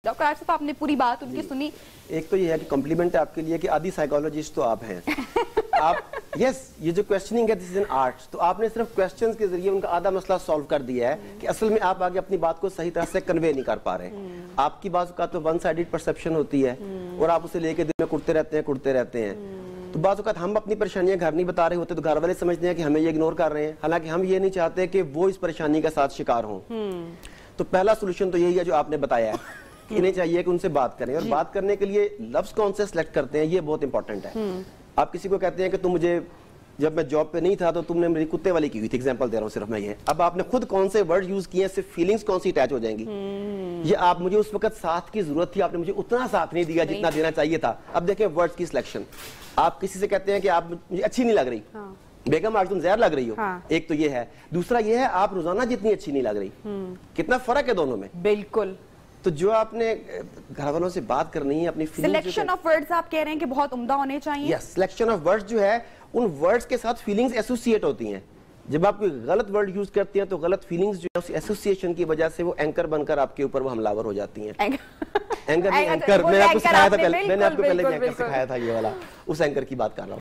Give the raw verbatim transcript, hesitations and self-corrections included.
Doctor Asif, आपने पूरी बात उनकी सुनी। एक तो ये है कि कॉम्प्लीमेंट है आपके लिए कि आदि साइकोलॉजिस्ट तो आप हैं। आप यस yes, ये जो क्वेश्चनिंग है दिस इज एन आर्ट, तो आपने सिर्फ क्वेश्चंस के जरिए उनका आधा मसला सॉल्व कर दिया है कि असल में आप आगे अपनी बात को सही तरह से कन्वे नहीं कर पा रहे। आपकी बात का तो वन साइडेड परसेप्शन होती है और आप उसे लेके दिन में कुड़ते रहते हैं कुड़ते रहते हैं। तो बात वक्त हम अपनी परेशानियां घर नहीं बता रहे होते तो घर वाले समझते हैं कि हमें ये इग्नोर कर रहे हैं, हालांकि हम ये नहीं चाहते कि वो इस परेशानी का साथ शिकार हों। तो पहला सोल्यूशन तो यही है जो आपने बताया है कि इन्हें चाहिए कि उनसे बात करें, और बात करने के लिए लफ्ज कौन से सिलेक्ट करते हैं ये बहुत इंपॉर्टेंट है। आप किसी को कहते हैं कि तुम मुझे, जब मैं जॉब पे नहीं था तो तुमने मेरी कुत्ते वाली की हुई थी, एग्जांपल दे रहा हूँ सिर्फ मैं ये, अब आपने खुद कौन से वर्ड यूज किए, सिर्फ फीलिंग्स कौन सी अटैच हो जाएंगी। ये आप, मुझे उस वक्त साथ की जरूरत थी, आपने मुझे उतना साथ नहीं दिया जितना देना चाहिए था। अब देखें वर्ड्स की सिलेक्शन, आप किसी से कहते हैं कि आप मुझे अच्छी नहीं लग रही, हाँ। बेगम आज तुम जहर लग रही हो, हाँ। एक तो ये है। दूसरा ये है आप रोजाना जितनी अच्छी नहीं लग रही। कितना फर्क है दोनों में। बिल्कुल। तो जो आपने घर वालों से बात करनी है अपनी सिलेक्शन ऑफ वर्ड्स, आप कह रहे हैं कि बहुत उम्दा होने चाहिए। यस, सिलेक्शन ऑफ वर्ड्स जो है उन वर्ड्स के साथ फीलिंग्स एसोसिएट होती हैं। जब आप कोई गलत वर्ड यूज करते हैं तो गलत फीलिंग्स जो है उस एसोसिएशन की वजह से वो एंकर बनकर आपके ऊपर वो हमलावर हो जाती हैं। एंकर नहीं, एंकर, मैंने आपको सिखाया था पहले, मैंने आपको पहले एंकर सिखाया था ये वाला, उस एंकर की बात कर रहा हूँ।